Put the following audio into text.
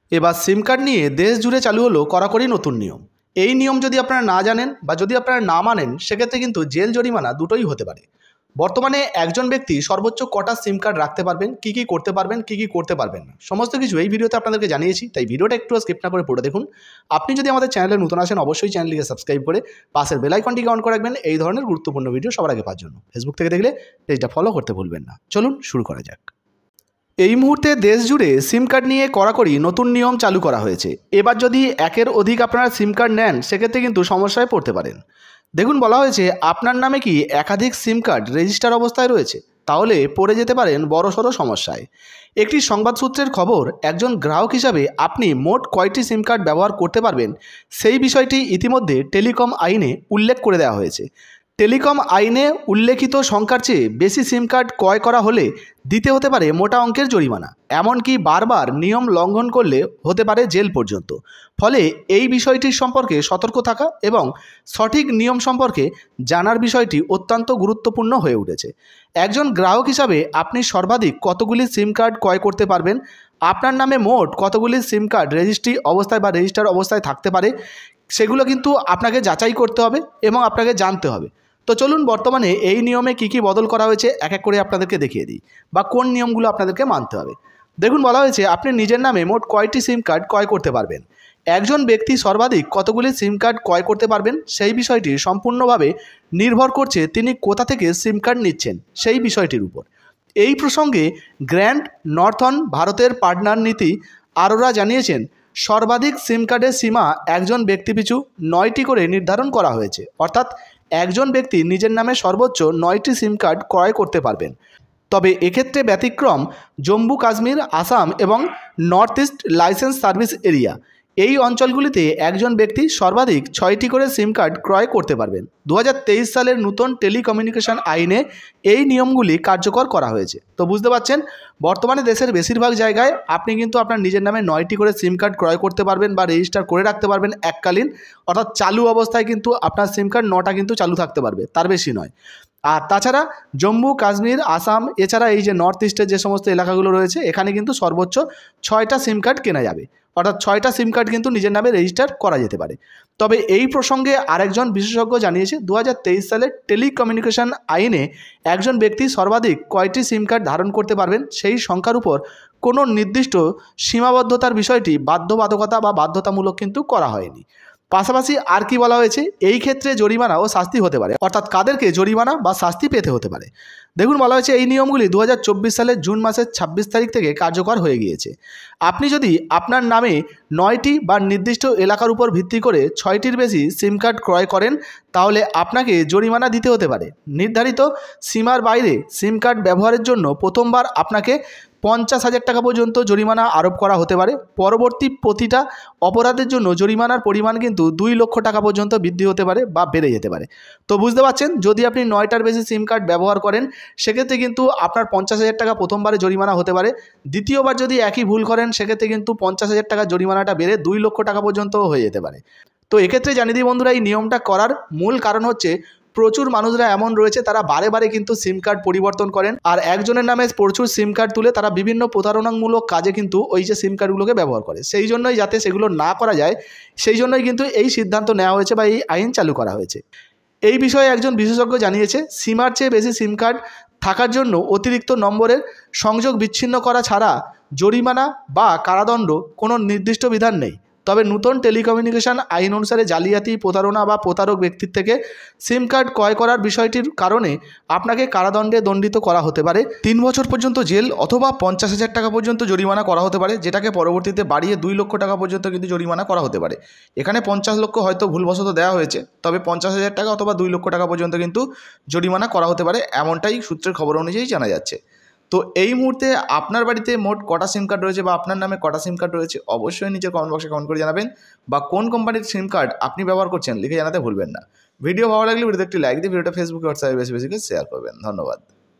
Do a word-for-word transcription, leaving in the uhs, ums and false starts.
এবার সিম কার্ড নিয়ে দেশ জুড়ে চালু হলো কড়াকড়ি নতুন নিয়ম। এই নিয়ম যদি আপনারা না জানেন বা যদি আপনারা না মানেন সেক্ষেত্রে কিন্তু জেল জরিমানা দুটোই হতে পারে। বর্তমানে একজন ব্যক্তি সর্বোচ্চ কটা সিম কার্ড রাখতে পারবেন, কী কী করতে পারবেন, কী কী করতে পারবেন না, সমস্ত কিছু এই ভিডিওতে আপনাদেরকে জানিয়েছি। তাই ভিডিওটা একটু স্কিপ না করে পড়ে দেখুন। আপনি যদি আমাদের চ্যানেলে নতুন আসেন অবশ্যই চ্যানেলটিকে সাবস্ক্রাইব করে পাশের বেল আইকনটিকে অন করে রাখবেন এই ধরনের গুরুত্বপূর্ণ ভিডিও সবার আগে পাওয়ার জন্য। ফেসবুক থেকে দেখলে পেজটা ফলো করতে ভুলবেন না। চলুন শুরু করা যাক। এই মুহূর্তে দেশ জুড়ে সিম কার্ড নিয়ে কড়াকড়ি নতুন নিয়ম চালু করা হয়েছে। এবার যদি একের অধিক আপনারা সিম কার্ড নেন সেক্ষেত্রে কিন্তু সমস্যায় পড়তে পারেন। দেখুন, বলা হয়েছে আপনার নামে কি একাধিক সিম কার্ড রেজিস্টার অবস্থায় রয়েছে, তাহলে পড়ে যেতে পারেন বড়সড় সমস্যায়। একটি সংবাদ সূত্রের খবর, একজন গ্রাহক হিসাবে আপনি মোট কয়টি সিম কার্ড ব্যবহার করতে পারবেন সেই বিষয়টি ইতিমধ্যে টেলিকম আইনে উল্লেখ করে দেওয়া হয়েছে। টেলিকম আইনে উল্লেখিত সংখ্যার চেয়ে বেশি সিম কার্ড ক্রয় করা হলে দিতে হতে পারে মোটা অঙ্কের জরিমানা, এমনকি বারবার নিয়ম লঙ্ঘন করলে হতে পারে জেল পর্যন্ত। ফলে এই বিষয়টির সম্পর্কে সতর্ক থাকা এবং সঠিক নিয়ম সম্পর্কে জানার বিষয়টি অত্যন্ত গুরুত্বপূর্ণ হয়ে উঠেছে। একজন গ্রাহক হিসাবে আপনি সর্বাধিক কতগুলি সিম কার্ড ক্রয় করতে পারবেন, আপনার নামে মোট কতগুলি সিম কার্ড রেজিস্ট্রি অবস্থায় বা রেজিস্টার অবস্থায় থাকতে পারে, সেগুলো কিন্তু আপনাকে যাচাই করতে হবে এবং আপনাকে জানতে হবে। তো চলুন বর্তমানে এই নিয়মে কী কী বদল করা হয়েছে এক এক করে আপনাদেরকে দেখিয়ে দিই, বা কোন নিয়মগুলো আপনাদেরকে মানতে হবে। দেখুন, বলা হয়েছে আপনি নিজের নামে মোট কয়টি সিম কার্ড ক্রয় করতে পারবেন। একজন ব্যক্তি সর্বাধিক কতগুলি সিম কার্ড ক্রয় করতে পারবেন সেই বিষয়টি সম্পূর্ণভাবে নির্ভর করছে তিনি কোথা থেকে সিম কার্ড নিচ্ছেন সেই বিষয়টির উপর। এই প্রসঙ্গে গ্র্যান্ড নর্থন ভারতের পার্টনার নীতি আরোরা জানিয়েছেন, সর্বাধিক সিম কার্ডের সীমা একজন ব্যক্তিপিছু নয়টি করে নির্ধারণ করা হয়েছে। অর্থাৎ একজন ব্যক্তি নিজের নামে সর্বোচ্চ নয়টি সিম কার্ড ক্রয় করতে পারবেন। তবে এক্ষেত্রে ব্যতিক্রম জম্মু কাশ্মীর, আসাম এবং north east licence service area, এই অঞ্চলগুলিতে একজন ব্যক্তি সর্বাধিক ছয়টি করে সিম কার্ড ক্রয় করতে পারবেন। দু হাজার তেইশ সালের নতুন টেলিকমিউনিকেশন আইনে এই নিয়মগুলি কার্যকর করা হয়েছে। তো বুঝতে পারছেন, বর্তমানে দেশের বেশিরভাগ জায়গায় আপনি কিন্তু আপনার নিজের নামে নয়টি করে সিম কার্ড ক্রয় করতে পারবেন বা রেজিস্টার করে রাখতে পারবেন এককালীন। অর্থাৎ চালু অবস্থায় কিন্তু আপনার সিম কার্ড নটা কিন্তু চালু থাকতে পারবে, তার বেশি নয়। আর তাছাড়া জম্মু কাশ্মীর, আসাম, এছাড়া এই যে নর্থ ইস্টের যে সমস্ত এলাকাগুলো রয়েছে এখানে কিন্তু সর্বোচ্চ ছয়টা সিম কার্ড কেনা যাবে। অর্থাৎ ছয়টা সিম কার্ড কিন্তু নিজের নামে রেজিস্টার করা যেতে পারে। তবে এই প্রসঙ্গে আরেকজন বিশেষজ্ঞ জানিয়েছে, দু হাজার তেইশ সালের টেলিকমিউনিকেশন আইনে একজন ব্যক্তি সর্বাধিক কয়টি সিম কার্ড ধারণ করতে পারবেন সেই সংখ্যার উপর কোনো নির্দিষ্ট সীমাবদ্ধতার বিষয়টি বাধ্যবাধকতা বা বাধ্যতামূলক কিন্তু করা হয়নি। পাশাপাশি আর কি বলা হয়েছে, এই ক্ষেত্রে জরিমানা ও শাস্তি হতে পারে। অর্থাৎ কাদেরকে জরিমানা বা শাস্তি পেতে হতে পারে। দেখুন, বলা হয়েছে এই নিয়মগুলি দু হাজার চব্বিশ সালের জুন মাসের ছাব্বিশ তারিখ থেকে কার্যকর হয়ে গিয়েছে। আপনি যদি আপনার নামে নয়টি বা নির্দিষ্ট এলাকার উপর ভিত্তি করে ছয়টির বেশি সিম কার্ড ক্রয় করেন তাহলে আপনাকে জরিমানা দিতে হতে পারে। নির্ধারিত সীমার বাইরে সিম কার্ড ব্যবহারের জন্য প্রথমবার আপনাকে পঞ্চাশ হাজার টাকা পর্যন্ত জরিমানা আরোপ করা হতে পারে। পরবর্তী প্রতিটা অপরাধের জন্য জরিমানার পরিমাণ কিন্তু দুই লক্ষ টাকা পর্যন্ত বৃদ্ধি হতে পারে বা বেড়ে যেতে পারে। তো বুঝতে পারছেন, যদি আপনি নয়টার বেশি সিম কার্ড ব্যবহার করেন সেক্ষেত্রে কিন্তু আপনার পঞ্চাশ হাজার টাকা প্রথমবারে জরিমানা হতে পারে। দ্বিতীয়বার যদি একই ভুল করেন সেক্ষেত্রে কিন্তু পঞ্চাশ হাজার টাকা জরিমানাটা বেড়ে দুই লক্ষ টাকা পর্যন্ত হয়ে যেতে পারে। তো এক্ষেত্রে জানিয়ে দিই বন্ধুরা, এই নিয়মটা করার মূল কারণ হচ্ছে প্রচুর মানুষরা এমন রয়েছে তারা বারে বারে কিন্তু সিম কার্ড পরিবর্তন করেন, আর একজনের নামে প্রচুর সিম কার্ড তুলে তারা বিভিন্ন প্রতারণামূলক কাজে কিন্তু ওই যে সিম কার্ডগুলোকে ব্যবহার করে। সেই জন্যই যাতে সেগুলো না করা যায় সেই জন্যই কিন্তু এই সিদ্ধান্ত নেওয়া হয়েছে বা এই আইন চালু করা হয়েছে। এই বিষয়ে একজন বিশেষজ্ঞ জানিয়েছে, সীমার চেয়ে বেশি সিম কার্ড থাকার জন্য অতিরিক্ত নম্বরের সংযোগ বিচ্ছিন্ন করা ছাড়া জরিমানা বা কারাদণ্ড কোনো নির্দিষ্ট বিধান নেই। তবে নতুন টেলিকমিউনিকেশন আইন অনুসারে জালিয়াতি, প্রতারণা বা প্রতারক ব্যক্তির থেকে সিম কার্ড ক্রয় করার বিষয়টির কারণে আপনাকে কারাদণ্ডে দণ্ডিত করা হতে পারে। তিন বছর পর্যন্ত জেল অথবা পঞ্চাশ হাজার টাকা পর্যন্ত জরিমানা করা হতে পারে, যেটাকে পরবর্তীতে বাড়িয়ে দুই লক্ষ টাকা পর্যন্ত কিন্তু জরিমানা করা হতে পারে। এখানে পঞ্চাশ লক্ষ হয়তো ভুলবশত দেওয়া হয়েছে, তবে পঞ্চাশ হাজার টাকা অথবা দুই লক্ষ টাকা পর্যন্ত কিন্তু জরিমানা করা হতে পারে, এমনটাই সূত্রের খবর অনুযায়ী জানা যাচ্ছে। তো এই মুহূর্তে আপনার বাড়িতে মোট কটা সিম কার্ড রয়েছে বা আপনার নামে কটা সিম কার্ড রয়েছে অবশ্যই নিচের কমেন্ট বক্সে কমেন্ট করে জানাবেন, বা কোন কোম্পানির সিম কার্ড আপনি ব্যবহার করছেন লিখে জানাতে ভুলবেন না। ভিডিও ভালো লাগলে ভিডিওতে একটি লাইক দিয়ে ভিডিওটা ফেসবুকে, হোয়াটসঅ্যাপে বেশি বেশি করে শেয়ার করবেন। ধন্যবাদ।